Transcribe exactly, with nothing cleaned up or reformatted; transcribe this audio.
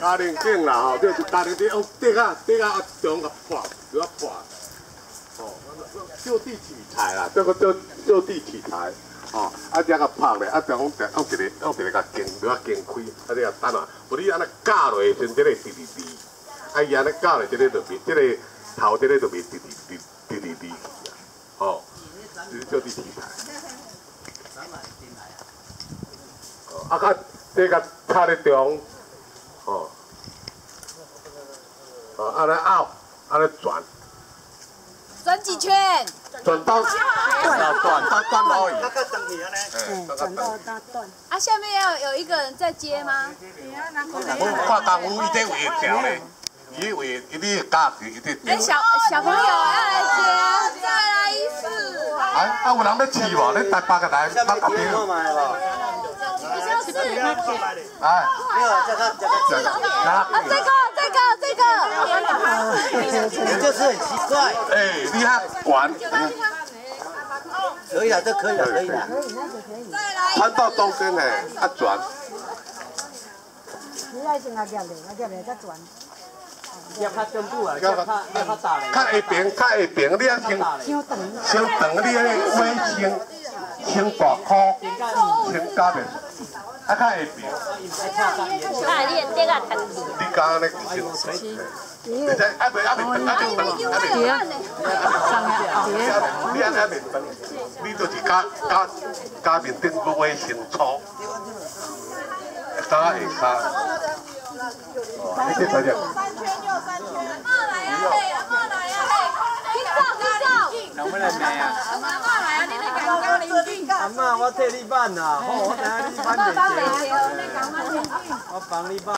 家庭镜啦吼，就是家庭镜用底啊底啊中个破，就啊破。哦，就地取材啦，这个就就地取材。哦，啊，遮个拍咧，啊，中用用一个用一个甲镜，就啊镜开，啊，你啊等下，无你安尼架落去时，这个滴滴滴，啊，伊安尼架咧，这个就变，这个头这个就变滴滴滴滴滴滴去啊。哦，就是就地取材。哦，啊，甲这个插咧中，哦，哦，安尼拗，安尼转。 转几圈？ 转到转到转到转到去， 嗯，转到大段。 啊，下面要有一个人在接吗？ 我看功夫伊在画条咧，伊画伊咧架子伊在。 哎，小小朋友要来接啊，再来一次。 啊啊，有人要试无？你台北个来，北个边？ 比较是。 哎， 这个这个这个， 啊，这个这个这个。 你就是很奇怪。 哎，你看管。 可以了，这可以了，可以了。 穿到中间嘞，啊转。 你爱先啊夹咧，啊夹咧再转。 要较根部啊，要较要较大咧。 较下边，较下边，你啊先先长，你迄个尾先先大箍，先加面，啊较下边。 啊，你这个等你。 你刚刚那个先。你睇啊未啊未等啊未等啊未等，你啊啊未等，你就是加加加面顶个位先搓，加下下。你这怎样？ 三圈又三圈。阿妈来啊嘿，阿妈来啊嘿，你照你照。 能不能没啊？ 阿妈来啊，你来讲讲邻居。 阿妈，我替你办呐，吼，我等下你办袂着。我帮你办。